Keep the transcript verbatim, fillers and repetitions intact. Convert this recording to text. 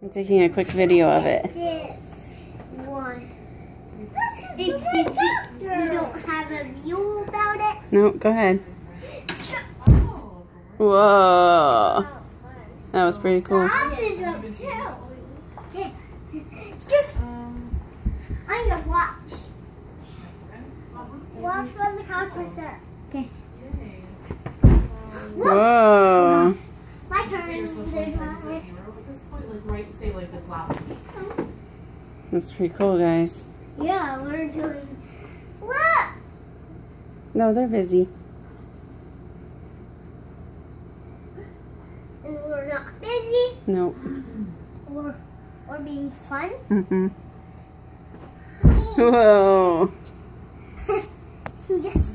I'm taking a quick video of it. This one. If you, you don't have a view about it. No, go ahead. Whoa. That was pretty cool. I have to jump too. I'm gonna watch. Watch from the couch right there. Okay. Whoa. My turn. That's pretty cool, guys. Yeah, we're doing. Look! No, they're busy. And we're not busy. Nope. We're, we're being fun. Mm-hmm. Whoa. Yes.